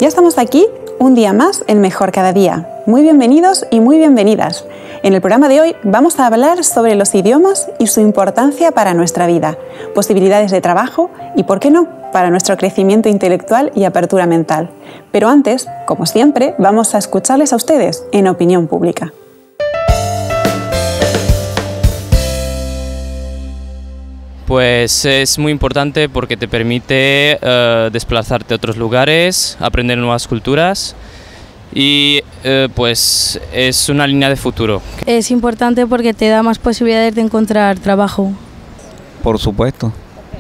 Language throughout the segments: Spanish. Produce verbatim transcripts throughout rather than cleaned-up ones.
Ya estamos aquí un día más en Mejor Cada Día. Muy bienvenidos y muy bienvenidas. En el programa de hoy vamos a hablar sobre los idiomas y su importancia para nuestra vida, posibilidades de trabajo y, ¿por qué no?, para nuestro crecimiento intelectual y apertura mental. Pero antes, como siempre, vamos a escucharles a ustedes en Opinión Pública. Pues es muy importante porque te permite uh, desplazarte a otros lugares, aprender nuevas culturas y uh, pues es una línea de futuro. Es importante porque te da más posibilidades de encontrar trabajo. Por supuesto,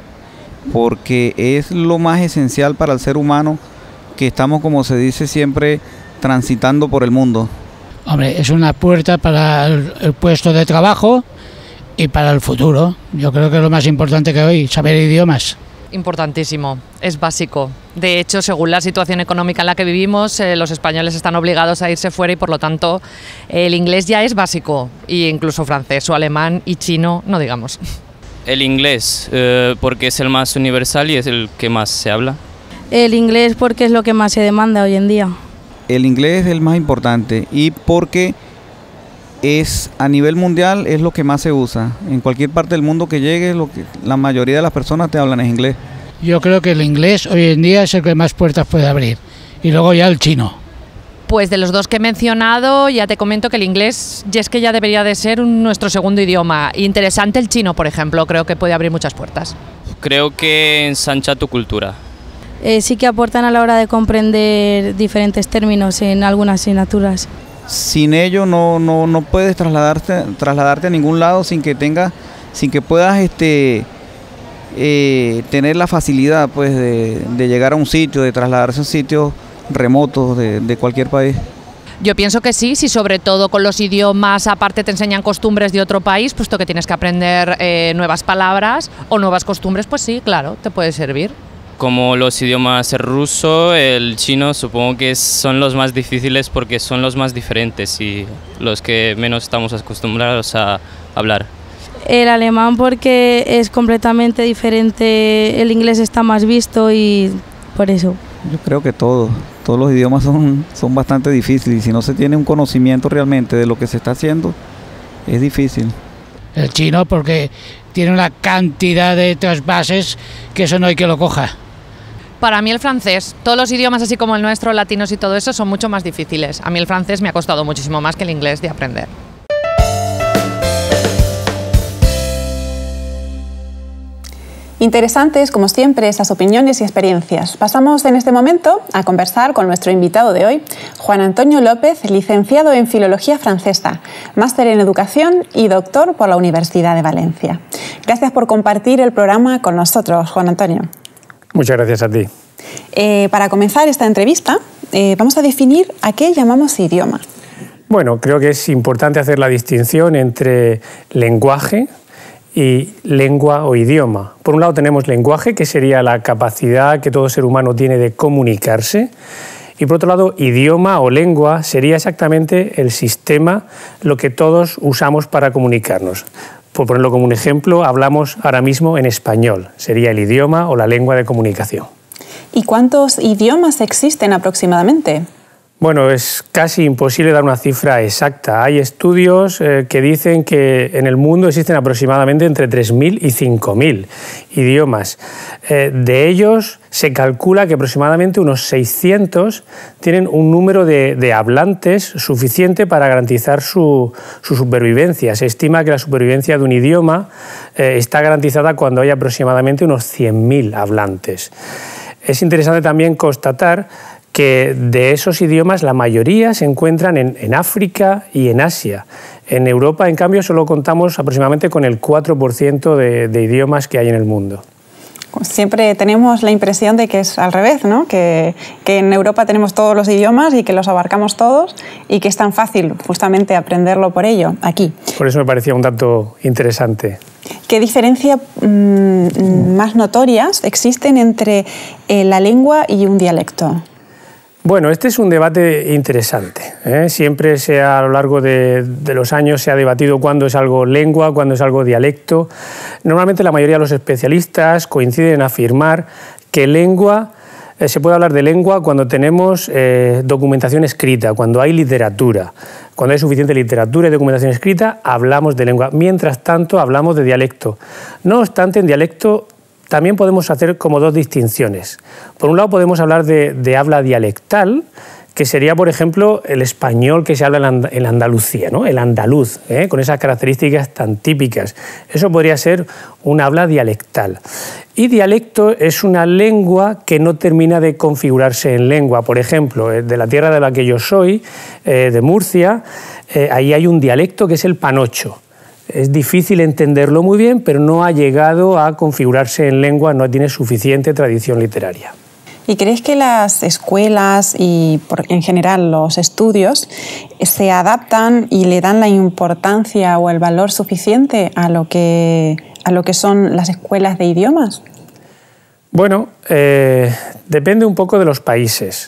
porque es lo más esencial para el ser humano, que estamos, como se dice siempre, transitando por el mundo. Hombre, es una puerta para el, el puesto de trabajo y para el futuro. Yo creo que es lo más importante que hoy, saber idiomas. Importantísimo, es básico. De hecho, según la situación económica en la que vivimos, eh, los españoles están obligados a irse fuera y por lo tanto el inglés ya es básico, e incluso francés o alemán y chino, no digamos. El inglés, eh, porque es el más universal y es el que más se habla. El inglés porque es lo que más se demanda hoy en día. El inglés es el más importante y porque es a nivel mundial es lo que más se usa. En cualquier parte del mundo que llegues, lo que la mayoría de las personas te hablan en inglés. Yo creo que el inglés hoy en día es el que más puertas puede abrir. Y luego ya el chino. Pues de los dos que he mencionado, ya te comento que el inglés ya es que ya debería de ser un, nuestro segundo idioma. Interesante el chino, por ejemplo, creo que puede abrir muchas puertas. Creo que ensancha tu cultura. Eh, sí que aportan a la hora de comprender diferentes términos en algunas asignaturas. Sin ello no, no, no puedes trasladarte, trasladarte a ningún lado sin que tengas, sin que puedas este, eh, tener la facilidad pues, de, de llegar a un sitio, de trasladarse a sitios remotos de, de cualquier país. Yo pienso que sí, si sobre todo con los idiomas aparte te enseñan costumbres de otro país, puesto que tienes que aprender eh, nuevas palabras o nuevas costumbres, pues sí, claro, te puede servir. Como los idiomas el ruso, el chino, supongo que son los más difíciles porque son los más diferentes y los que menos estamos acostumbrados a hablar. El alemán porque es completamente diferente, el inglés está más visto y por eso. Yo creo que todos, todos los idiomas son, son bastante difíciles y si no se tiene un conocimiento realmente de lo que se está haciendo, es difícil. El chino porque tiene una cantidad de trasvases que eso no hay que lo coja. Para mí el francés, todos los idiomas así como el nuestro, latinos y todo eso, son mucho más difíciles. A mí el francés me ha costado muchísimo más que el inglés de aprender. Interesantes, como siempre, esas opiniones y experiencias. Pasamos en este momento a conversar con nuestro invitado de hoy, Juan Antonio López, licenciado en Filología Francesa, máster en Educación y doctor por la Universidad de Valencia. Gracias por compartir el programa con nosotros, Juan Antonio. Muchas gracias a ti. Eh, para comenzar esta entrevista, eh, vamos a definir a qué llamamos idioma. Bueno, creo que es importante hacer la distinción entre lenguaje y lengua o idioma. Por un lado tenemos lenguaje, que sería la capacidad que todo ser humano tiene de comunicarse, y por otro lado idioma o lengua sería exactamente el sistema, lo que todos usamos para comunicarnos. Por ponerlo como un ejemplo, hablamos ahora mismo en español, sería el idioma o la lengua de comunicación. ¿Y cuántos idiomas existen aproximadamente? Bueno, es casi imposible dar una cifra exacta. Hay estudios eh, que dicen que en el mundo existen aproximadamente entre tres mil y cinco mil idiomas. Eh, de ellos se calcula que aproximadamente unos seiscientos tienen un número de, de hablantes suficiente para garantizar su, su supervivencia. Se estima que la supervivencia de un idioma eh, está garantizada cuando hay aproximadamente unos cien mil hablantes. Es interesante también constatar que de esos idiomas la mayoría se encuentran en, en África y en Asia. En Europa, en cambio, solo contamos aproximadamente con el cuatro por ciento de, de idiomas que hay en el mundo. Siempre tenemos la impresión de que es al revés, ¿no? Que, que en Europa tenemos todos los idiomas y que los abarcamos todos y que es tan fácil justamente aprenderlo por ello, aquí. Por eso me parecía un dato interesante. ¿Qué diferencias mmm, más notorias existen entre eh, la lengua y un dialecto? Bueno, este es un debate interesante, ¿eh? Siempre se ha, a lo largo de, de los años se ha debatido cuándo es algo lengua, cuándo es algo dialecto. Normalmente la mayoría de los especialistas coinciden en afirmar que lengua eh, se puede hablar de lengua cuando tenemos eh, documentación escrita, cuando hay literatura. Cuando hay suficiente literatura y documentación escrita, hablamos de lengua. Mientras tanto, hablamos de dialecto. No obstante, en dialecto también podemos hacer como dos distinciones. Por un lado, podemos hablar de, de habla dialectal, que sería, por ejemplo, el español que se habla en Andalucía, ¿no? El andaluz, ¿eh? Con esas características tan típicas. Eso podría ser un habla dialectal. Y dialecto es una lengua que no termina de configurarse en lengua. Por ejemplo, de la tierra de la que yo soy, eh, de Murcia, eh, ahí hay un dialecto que es el panocho. Es difícil entenderlo muy bien, pero no ha llegado a configurarse en lengua, no tiene suficiente tradición literaria. ¿Y crees que las escuelas y por, en general los estudios se adaptan y le dan la importancia o el valor suficiente a lo que, a lo que son las escuelas de idiomas? Bueno, eh, depende un poco de los países.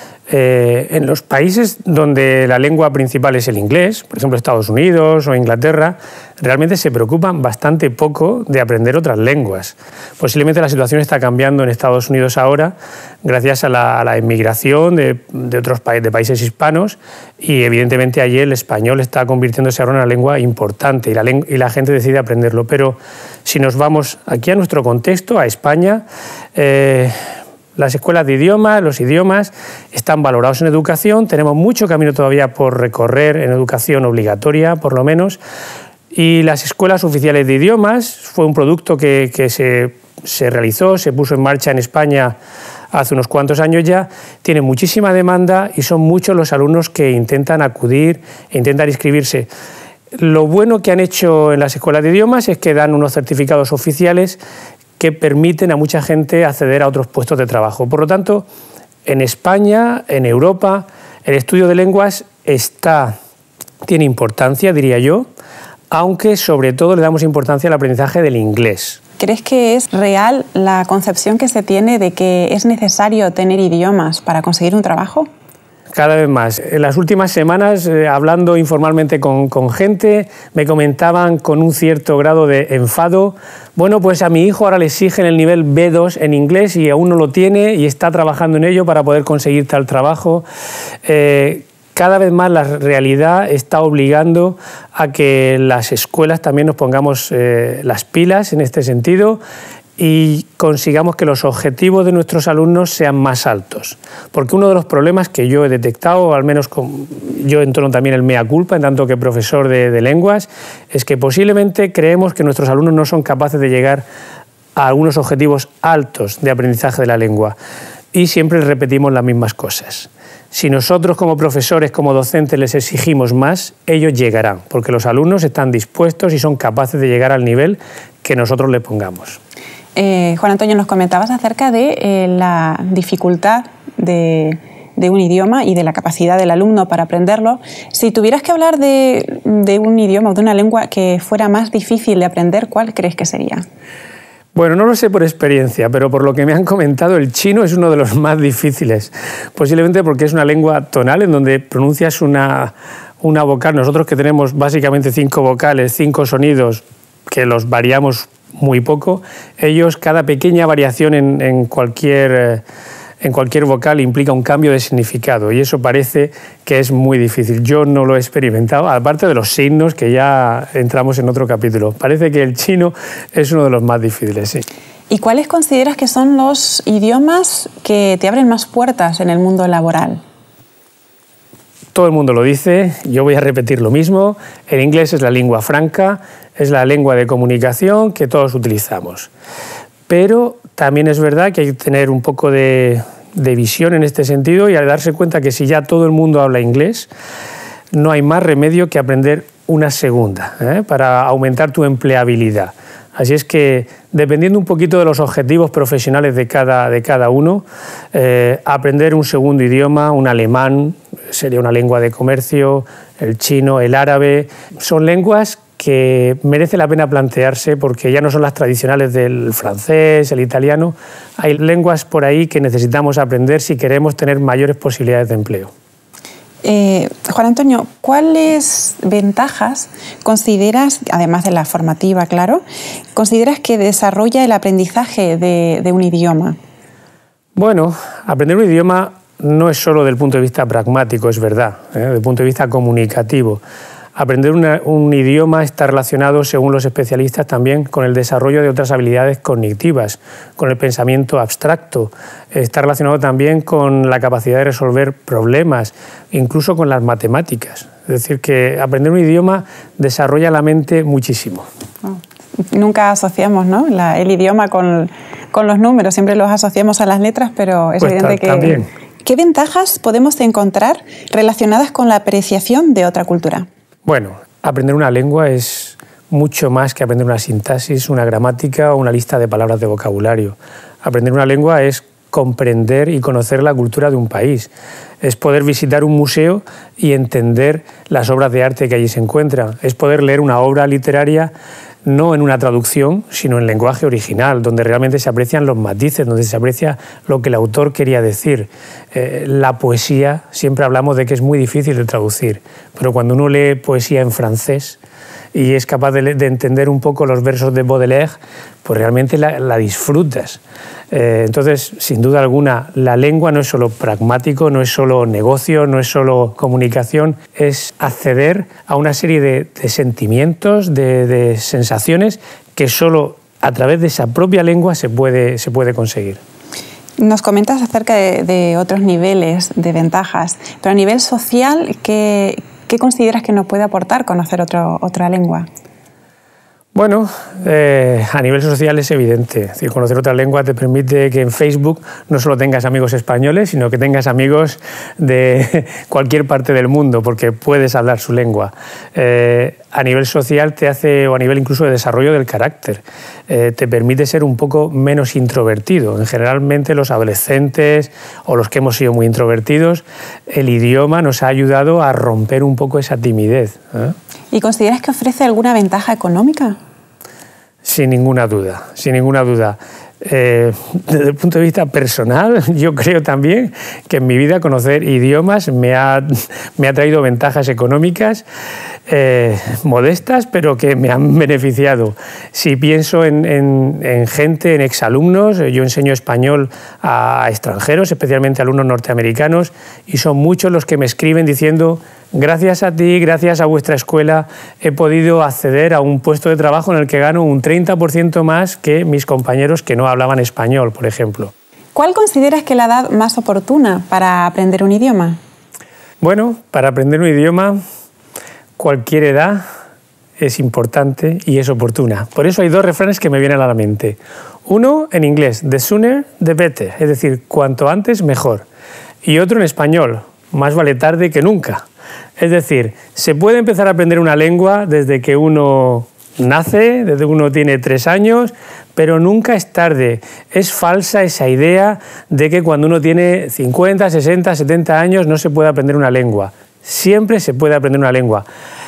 Eh, en los países donde la lengua principal es el inglés, por ejemplo Estados Unidos o Inglaterra, realmente se preocupan bastante poco de aprender otras lenguas. Posiblemente la situación está cambiando en Estados Unidos ahora gracias a la, a la inmigración de, de otros pa de países hispanos y evidentemente allí el español está convirtiéndose ahora en una lengua importante y la, y la gente decide aprenderlo. Pero si nos vamos aquí a nuestro contexto, a España, eh, las escuelas de idiomas, los idiomas, están valorados en educación. Tenemos mucho camino todavía por recorrer en educación obligatoria, por lo menos. Y las escuelas oficiales de idiomas fue un producto que, que se, se realizó, se puso en marcha en España hace unos cuantos años ya. Tiene muchísima demanda y son muchos los alumnos que intentan acudir e intentan inscribirse. Lo bueno que han hecho en las escuelas de idiomas es que dan unos certificados oficiales que permiten a mucha gente acceder a otros puestos de trabajo. Por lo tanto, en España, en Europa, el estudio de lenguas está, tiene importancia, diría yo, aunque sobre todo le damos importancia al aprendizaje del inglés. ¿Crees que es real la concepción que se tiene de que es necesario tener idiomas para conseguir un trabajo? Cada vez más. En las últimas semanas, eh, hablando informalmente con, con gente, me comentaban con un cierto grado de enfado, bueno, pues a mi hijo ahora le exigen el nivel B dos en inglés y aún no lo tiene y está trabajando en ello para poder conseguir tal trabajo. Eh, cada vez más la realidad está obligando a que las escuelas también nos pongamos eh, las pilas en este sentido y consigamos que los objetivos de nuestros alumnos sean más altos. Porque uno de los problemas que yo he detectado, al menos con, yo entono también el mea culpa, en tanto que profesor de, de lenguas, es que posiblemente creemos que nuestros alumnos no son capaces de llegar a algunos objetivos altos de aprendizaje de la lengua. Y siempre repetimos las mismas cosas. Si nosotros como profesores, como docentes, les exigimos más, ellos llegarán, porque los alumnos están dispuestos y son capaces de llegar al nivel que nosotros les pongamos. Eh, Juan Antonio, nos comentabas acerca de eh, la dificultad de, de un idioma y de la capacidad del alumno para aprenderlo. Si tuvieras que hablar de, de un idioma o de una lengua que fuera más difícil de aprender, ¿cuál crees que sería? Bueno, no lo sé por experiencia, pero por lo que me han comentado, el chino es uno de los más difíciles. Posiblemente porque es una lengua tonal en donde pronuncias una, una vocal. Nosotros que tenemos básicamente cinco vocales, cinco sonidos, que los variamos muy poco, ellos cada pequeña variación en, en, cualquier, en cualquier vocal implica un cambio de significado y eso parece que es muy difícil. Yo no lo he experimentado, aparte de los signos que ya entramos en otro capítulo. Parece que el chino es uno de los más difíciles, sí. ¿Y cuáles consideras que son los idiomas que te abren más puertas en el mundo laboral? Todo el mundo lo dice, yo voy a repetir lo mismo. El inglés es la lengua franca, es la lengua de comunicación que todos utilizamos. Pero también es verdad que hay que tener un poco de, de visión en este sentido y al darse cuenta que si ya todo el mundo habla inglés, no hay más remedio que aprender una segunda, ¿eh? para aumentar tu empleabilidad. Así es que, dependiendo un poquito de los objetivos profesionales de cada, de cada uno, eh, aprender un segundo idioma, un alemán, sería una lengua de comercio, el chino, el árabe, son lenguas que merece la pena plantearse porque ya no son las tradicionales del francés, el italiano. Hay lenguas por ahí que necesitamos aprender si queremos tener mayores posibilidades de empleo. Eh, Juan Antonio, ¿cuáles ventajas consideras, además de la formativa, claro, consideras que desarrolla el aprendizaje de, de un idioma? Bueno, aprender un idioma no es solo del punto de vista pragmático, es verdad, ¿eh? Desde el punto de vista comunicativo. Aprender una, un idioma está relacionado, según los especialistas, también con el desarrollo de otras habilidades cognitivas, con el pensamiento abstracto. Está relacionado también con la capacidad de resolver problemas, incluso con las matemáticas. Es decir, que aprender un idioma desarrolla la mente muchísimo. Oh. Nunca asociamos, ¿no?, la, el idioma con, con los números, siempre los asociamos a las letras, pero es pues evidente que... También. ¿Qué ventajas podemos encontrar relacionadas con la apreciación de otra cultura? Bueno, aprender una lengua es mucho más que aprender una sintaxis, una gramática o una lista de palabras de vocabulario. Aprender una lengua es comprender y conocer la cultura de un país. Es poder visitar un museo y entender las obras de arte que allí se encuentran. Es poder leer una obra literaria no en una traducción, sino en lenguaje original, donde realmente se aprecian los matices, donde se aprecia lo que el autor quería decir. Eh, la poesía, siempre hablamos de que es muy difícil de traducir, pero cuando uno lee poesía en francés y es capaz de, de entender un poco los versos de Baudelaire, pues realmente la, la disfrutas. Eh, entonces, sin duda alguna, la lengua no es solo pragmático, no es solo negocio, no es solo comunicación, es acceder a una serie de, de sentimientos, de, de sensaciones que solo a través de esa propia lengua se puede, se puede conseguir. Nos comentas acerca de, de otros niveles de ventajas, pero a nivel social, ¿qué, qué consideras que nos puede aportar conocer otro, otra lengua? Bueno, eh, a nivel social es evidente. Es decir, conocer otra lengua te permite que en Facebook no solo tengas amigos españoles, sino que tengas amigos de cualquier parte del mundo, porque puedes hablar su lengua. Eh, a nivel social te hace, o a nivel incluso de desarrollo del carácter, eh, te permite ser un poco menos introvertido. En generalmente los adolescentes o los que hemos sido muy introvertidos, el idioma nos ha ayudado a romper un poco esa timidez, ¿eh? ¿Y consideras que ofrece alguna ventaja económica? Sin ninguna duda, sin ninguna duda. Eh, desde el punto de vista personal, yo creo también que en mi vida conocer idiomas me ha, me ha traído ventajas económicas eh, modestas, pero que me han beneficiado. Si pienso en, en, en gente, en exalumnos, yo enseño español a extranjeros, especialmente alumnos norteamericanos, y son muchos los que me escriben diciendo: gracias a ti, gracias a vuestra escuela, he podido acceder a un puesto de trabajo en el que gano un treinta por ciento más que mis compañeros que no hablaban español, por ejemplo. ¿Cuál consideras que es la edad más oportuna para aprender un idioma? Bueno, para aprender un idioma, cualquier edad es importante y es oportuna. Por eso hay dos refranes que me vienen a la mente. Uno en inglés, the sooner the better, es decir, cuanto antes mejor. Y otro en español, más vale tarde que nunca. Es decir, se puede empezar a aprender una lengua desde que uno nace, desde que uno tiene tres años, pero nunca es tarde. Es falsa esa idea de que cuando uno tiene cincuenta, sesenta, setenta años no se puede aprender una lengua. Siempre se puede aprender una lengua.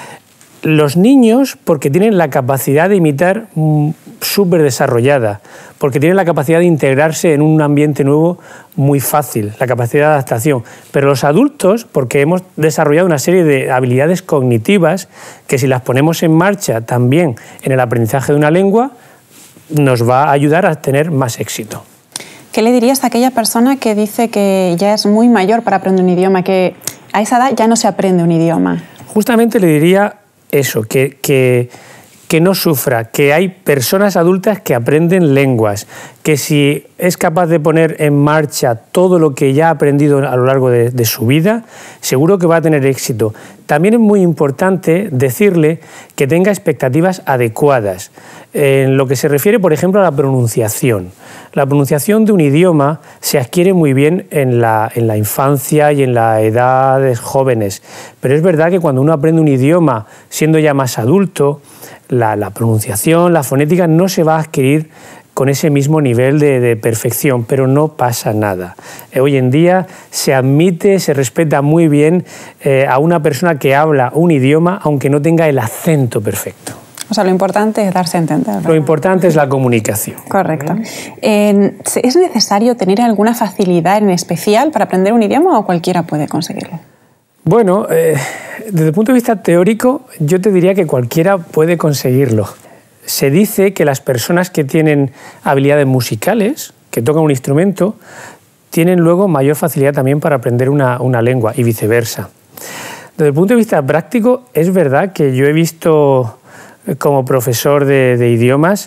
Los niños, porque tienen la capacidad de imitar súper desarrollada, porque tienen la capacidad de integrarse en un ambiente nuevo muy fácil, la capacidad de adaptación. Pero los adultos, porque hemos desarrollado una serie de habilidades cognitivas que si las ponemos en marcha también en el aprendizaje de una lengua, nos va a ayudar a tener más éxito. ¿Qué le dirías a aquella persona que dice que ya es muy mayor para aprender un idioma, que a esa edad ya no se aprende un idioma? Justamente le diría eso, que, que, que no sufra, que hay personas adultas que aprenden lenguas, que si es capaz de poner en marcha todo lo que ya ha aprendido a lo largo de, de su vida, seguro que va a tener éxito. También es muy importante decirle que tenga expectativas adecuadas. En lo que se refiere, por ejemplo, a la pronunciación. La pronunciación de un idioma se adquiere muy bien en la, en la infancia y en las edades jóvenes, pero es verdad que cuando uno aprende un idioma siendo ya más adulto, la, la pronunciación, la fonética no se va a adquirir con ese mismo nivel de, de perfección, pero no pasa nada. Eh, hoy en día se admite, se respeta muy bien eh, a una persona que habla un idioma aunque no tenga el acento perfecto. O sea, lo importante es darse a entender, ¿verdad? Lo importante es la comunicación. Correcto. Eh, ¿Es necesario tener alguna facilidad en especial para aprender un idioma o cualquiera puede conseguirlo? Bueno, eh, desde el punto de vista teórico, yo te diría que cualquiera puede conseguirlo. Se dice que las personas que tienen habilidades musicales, que tocan un instrumento, tienen luego mayor facilidad también para aprender una, una lengua y viceversa. Desde el punto de vista práctico, es verdad que yo he visto como profesor de, de idiomas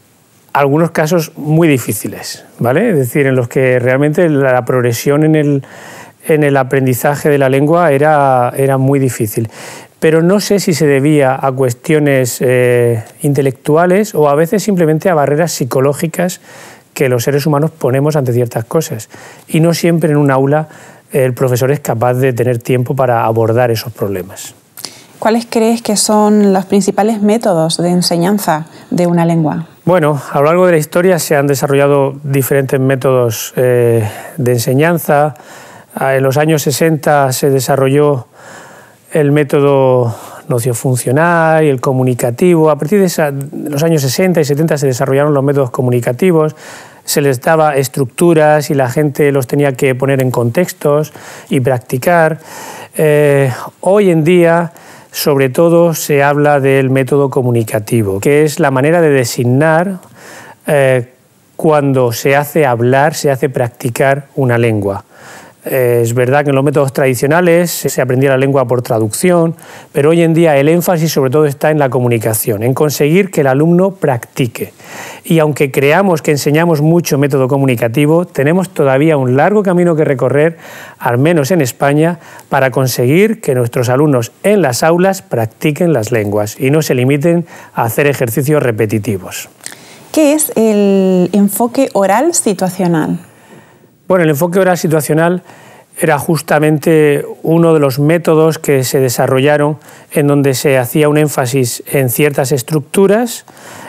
algunos casos muy difíciles, ¿vale? Es decir, en los que realmente la progresión en el, en el aprendizaje de la lengua era, era muy difícil. Pero no sé si se debía a cuestiones eh, intelectuales o a veces simplemente a barreras psicológicas que los seres humanos ponemos ante ciertas cosas. Y no siempre en un aula el profesor es capaz de tener tiempo para abordar esos problemas. ¿Cuáles crees que son los principales métodos de enseñanza de una lengua? Bueno, a lo largo de la historia se han desarrollado diferentes métodos eh, de enseñanza. En los años sesenta se desarrolló el método nociofuncional y el comunicativo. A partir de esa, los años sesenta y setenta se desarrollaron los métodos comunicativos. Se les daba estructuras y la gente los tenía que poner en contextos y practicar. Eh, hoy en día, sobre todo, se habla del método comunicativo, que es la manera de designar eh, cuando se hace hablar, se hace practicar una lengua. Eh, es verdad que en los métodos tradicionales se aprendía la lengua por traducción, pero hoy en día el énfasis sobre todo está en la comunicación, en conseguir que el alumno practique. Y aunque creamos que enseñamos mucho método comunicativo, tenemos todavía un largo camino que recorrer, al menos en España, para conseguir que nuestros alumnos en las aulas practiquen las lenguas y no se limiten a hacer ejercicios repetitivos. ¿Qué es el enfoque oral situacional? Bueno, el enfoque oral situacional era justamente uno de los métodos que se desarrollaron en donde se hacía un énfasis en ciertas estructuras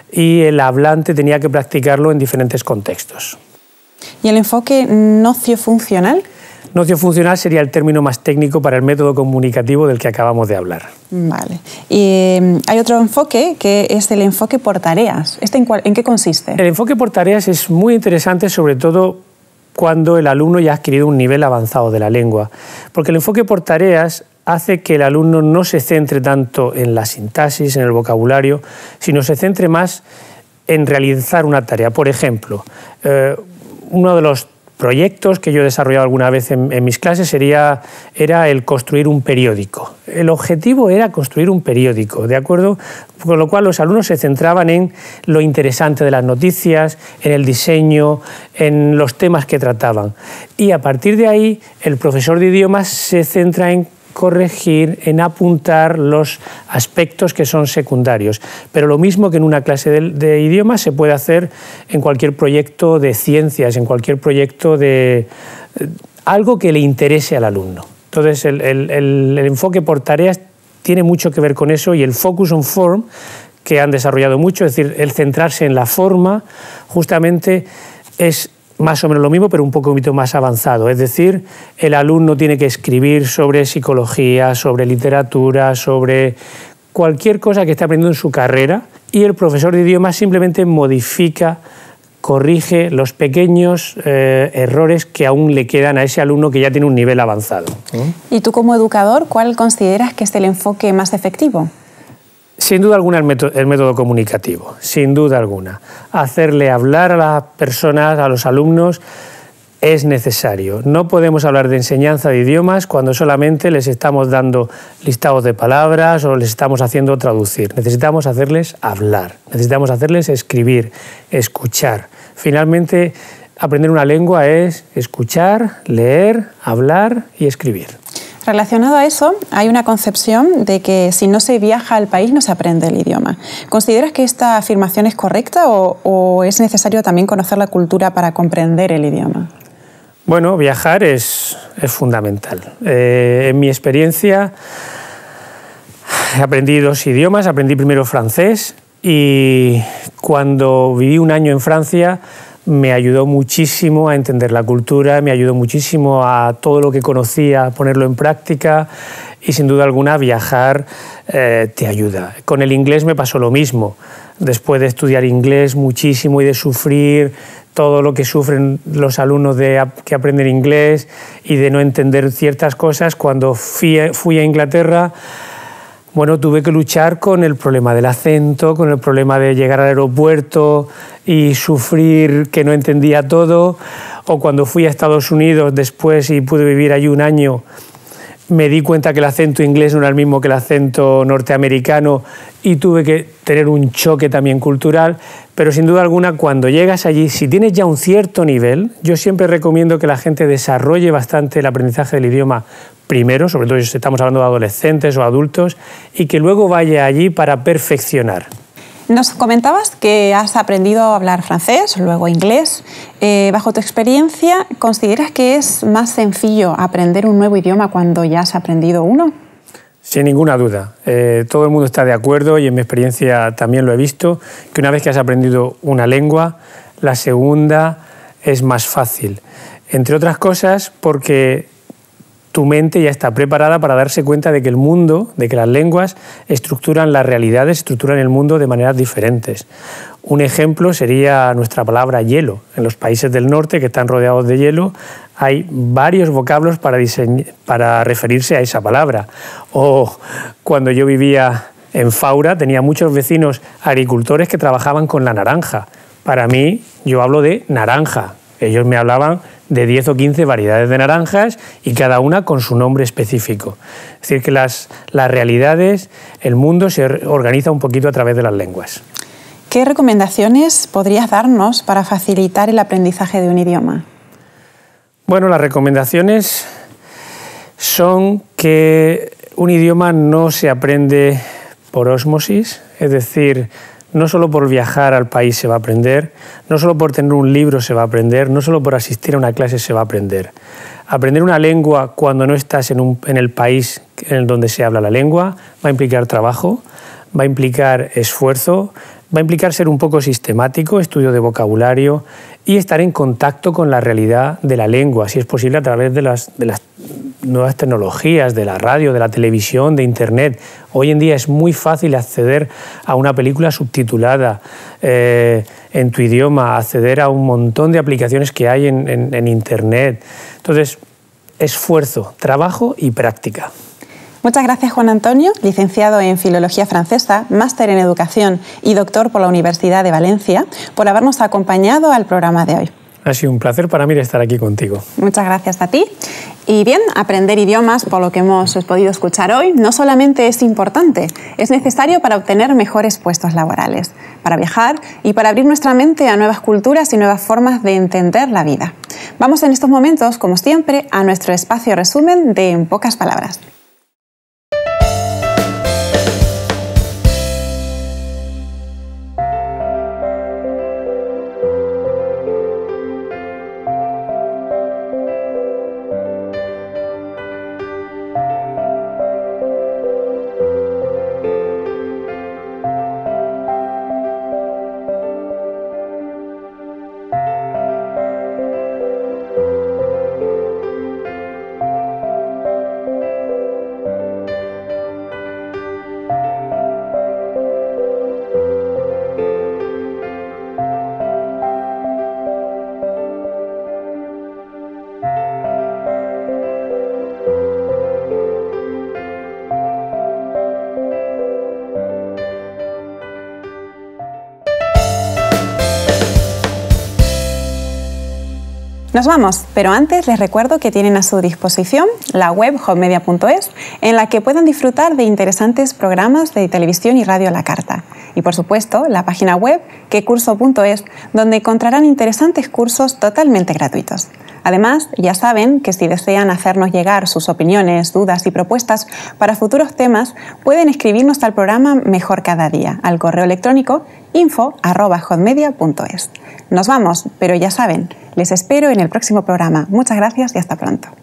y el hablante tenía que practicarlo en diferentes contextos. ¿Y el enfoque nociofuncional? Nociofuncional sería el término más técnico para el método comunicativo del que acabamos de hablar. Vale. Y hay otro enfoque que es el enfoque por tareas. ¿Este en, cuál, en qué consiste? El enfoque por tareas es muy interesante, sobre todo cuando el alumno ya ha adquirido un nivel avanzado de la lengua, porque el enfoque por tareas hace que el alumno no se centre tanto en la sintaxis, en el vocabulario, sino se centre más en realizar una tarea. Por ejemplo, eh, uno de los proyectos que yo he desarrollado alguna vez en, en mis clases sería, era el construir un periódico. El objetivo era construir un periódico, ¿de acuerdo? Con lo cual los alumnos se centraban en lo interesante de las noticias, en el diseño, en los temas que trataban. Y a partir de ahí el profesor de idiomas se centra en corregir, en apuntar los aspectos que son secundarios. Pero lo mismo que en una clase de, de idiomas se puede hacer en cualquier proyecto de ciencias, en cualquier proyecto de eh, algo que le interese al alumno. Entonces el, el, el, el enfoque por tareas tiene mucho que ver con eso, y el focus on form, que han desarrollado mucho, es decir, el centrarse en la forma, justamente es más o menos lo mismo, pero un poquito más avanzado. Es decir, el alumno tiene que escribir sobre psicología, sobre literatura, sobre cualquier cosa que esté aprendiendo en su carrera, y el profesor de idiomas simplemente modifica, corrige los pequeños eh, errores que aún le quedan a ese alumno que ya tiene un nivel avanzado. ¿Y tú como educador, cuál consideras que es el enfoque más efectivo? Sin duda alguna el método, el método comunicativo, sin duda alguna. Hacerle hablar a las personas, a los alumnos, es necesario. No podemos hablar de enseñanza de idiomas cuando solamente les estamos dando listados de palabras o les estamos haciendo traducir. Necesitamos hacerles hablar, necesitamos hacerles escribir, escuchar. Finalmente, aprender una lengua es escuchar, leer, hablar y escribir. Relacionado a eso, hay una concepción de que si no se viaja al país no se aprende el idioma. ¿Consideras que esta afirmación es correcta o, o es necesario también conocer la cultura para comprender el idioma? Bueno, viajar es, es fundamental. Eh, en mi experiencia aprendí dos idiomas. Aprendí primero francés y cuando viví un año en Francia me ayudó muchísimo a entender la cultura, me ayudó muchísimo a todo lo que conocía, a ponerlo en práctica, y sin duda alguna viajar eh, te ayuda. Con el inglés me pasó lo mismo. Después de estudiar inglés muchísimo y de sufrir todo lo que sufren los alumnos de, que aprenden inglés y de no entender ciertas cosas, cuando fui, fui a Inglaterra bueno, tuve que luchar con el problema del acento, con el problema de llegar al aeropuerto y sufrir que no entendía todo, o cuando fui a Estados Unidos después y pude vivir allí un año, me di cuenta que el acento inglés no era el mismo que el acento norteamericano y tuve que tener un choque también cultural, pero sin duda alguna cuando llegas allí, si tienes ya un cierto nivel, yo siempre recomiendo que la gente desarrolle bastante el aprendizaje del idioma primero, sobre todo si estamos hablando de adolescentes o adultos, y que luego vaya allí para perfeccionar. Nos comentabas que has aprendido a hablar francés, luego inglés. Eh, bajo tu experiencia, ¿consideras que es más sencillo aprender un nuevo idioma cuando ya has aprendido uno? Sin ninguna duda. Eh, todo el mundo está de acuerdo, y en mi experiencia también lo he visto, que una vez que has aprendido una lengua, la segunda es más fácil. Entre otras cosas porque tu mente ya está preparada para darse cuenta de que el mundo, de que las lenguas estructuran las realidades, estructuran el mundo de maneras diferentes. Un ejemplo sería nuestra palabra hielo. En los países del norte que están rodeados de hielo hay varios vocablos para, para referirse a esa palabra. O cuando yo vivía en Faura tenía muchos vecinos agricultores que trabajaban con la naranja. Para mí, yo hablo de naranja. Ellos me hablaban de diez o quince variedades de naranjas y cada una con su nombre específico. Es decir, que las, las realidades, el mundo se organiza un poquito a través de las lenguas. ¿Qué recomendaciones podrías darnos para facilitar el aprendizaje de un idioma? Bueno, las recomendaciones son que un idioma no se aprende por ósmosis, es decir, no solo por viajar al país se va a aprender, no solo por tener un libro se va a aprender, no solo por asistir a una clase se va a aprender. Aprender una lengua cuando no estás en, un, en el país en donde se habla la lengua va a implicar trabajo, va a implicar esfuerzo, va a implicar ser un poco sistemático, estudio de vocabulario y estar en contacto con la realidad de la lengua, si es posible a través de las, de las nuevas tecnologías, de la radio, de la televisión, de Internet. Hoy en día es muy fácil acceder a una película subtitulada eh, en tu idioma, acceder a un montón de aplicaciones que hay en, en, en Internet. Entonces, esfuerzo, trabajo y práctica. Muchas gracias, Juan Antonio, licenciado en Filología Francesa, máster en Educación y doctor por la Universidad de Valencia, por habernos acompañado al programa de hoy. Ha sido un placer para mí estar aquí contigo. Muchas gracias a ti. Y bien, aprender idiomas, por lo que hemos podido escuchar hoy, no solamente es importante, es necesario para obtener mejores puestos laborales, para viajar y para abrir nuestra mente a nuevas culturas y nuevas formas de entender la vida. Vamos en estos momentos, como siempre, a nuestro espacio resumen de En Pocas Palabras. Nos vamos, pero antes les recuerdo que tienen a su disposición la web hotmedia punto es, en la que puedan disfrutar de interesantes programas de televisión y radio a la carta. Y por supuesto, la página web quecurso punto es, donde encontrarán interesantes cursos totalmente gratuitos. Además, ya saben que si desean hacernos llegar sus opiniones, dudas y propuestas para futuros temas, pueden escribirnos al programa Mejor Cada Día, al correo electrónico info arroba hotmedia punto es. Nos vamos, pero ya saben, les espero en el próximo programa. Muchas gracias y hasta pronto.